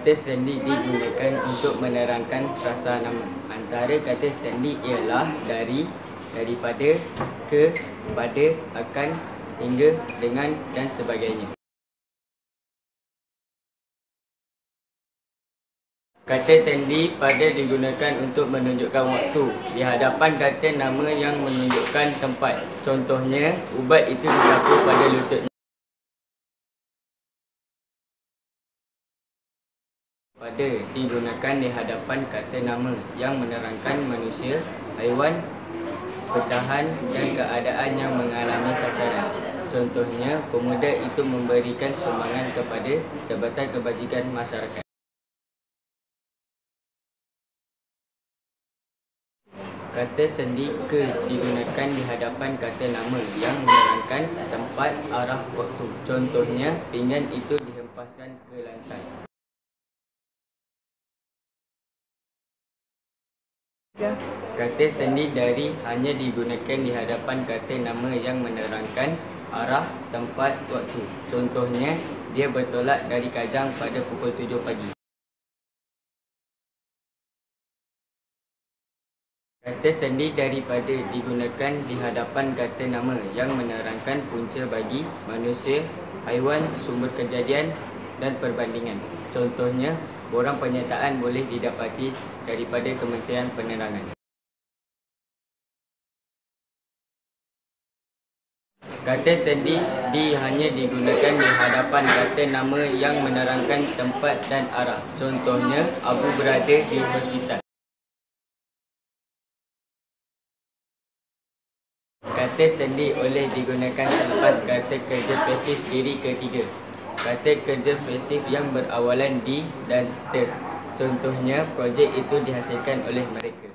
Kata sendi digunakan untuk menerangkan frasa nama. Antara kata sendi ialah dari, daripada, ke, pada, akan, hingga, dengan dan sebagainya. Kata sendi pada digunakan untuk menunjukkan waktu di hadapan kata nama yang menunjukkan tempat. Contohnya, ubat itu disapu pada lututnya. Pada digunakan di hadapan kata nama yang menerangkan manusia, haiwan, pecahan dan keadaan yang mengalami sasaran. Contohnya, pemuda itu memberikan sumbangan kepada Jabatan Kebajikan Masyarakat. Kata sendi ke digunakan di hadapan kata nama yang menerangkan tempat, arah, waktu. Contohnya, pinggan itu dihempaskan ke lantai. Kata sendi dari hanya digunakan di hadapan kata nama yang menerangkan arah, tempat, waktu. Contohnya, dia bertolak dari Kajang pada pukul 7 pagi. Kata sendi daripada digunakan di hadapan kata nama yang menerangkan punca bagi manusia, haiwan, sumber kejadian dan perbandingan. Contohnya, borang penyertaan boleh didapati daripada Kementerian Penerangan. Kata sendi hanya digunakan di hadapan kata nama yang menerangkan tempat dan arah. Contohnya, Abu berada di hospital. Kata sendi boleh digunakan selepas kata kerja pasif diri ketiga. Kata kerja pasif yang berawalan di dan ter. Contohnya, projek itu dihasilkan oleh mereka.